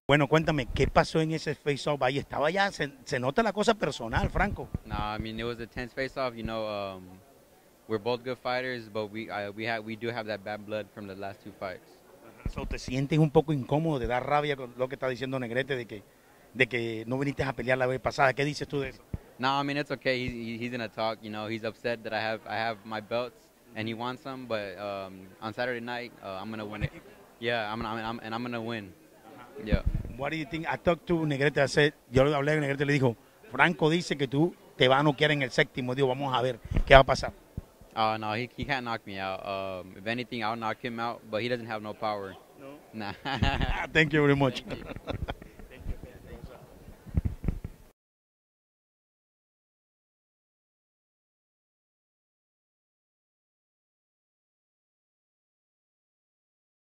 Bueno, cuéntame, ¿qué pasó en ese face-off? Ahí estaba ya, se nota la cosa personal, Franco. Nah, I mean it was a tense face-off. We're both good fighters, but we do have that bad blood from the last two fights. So, ¿te sientes un poco incómodo, te da rabia con lo que está diciendo Negrete de que no viniste a pelear la vez pasada? ¿Qué dices tú de eso? No, I mean it's okay. He's gonna talk. He's upset that I have my belts and he wants them, but on Saturday night I'm gonna win it. Yeah, I'm gonna win. Yeah. What do you think? I talked to Negrete, yo le hablé a Negrete y le dijo, Franco dice que tú te vas a noquear en el séptimo. Digo, vamos a ver qué va a pasar. No, he can't knock me out. If anything, I'll knock him out, but he doesn't have no power. No. Nah. Thank you very much. Thank you.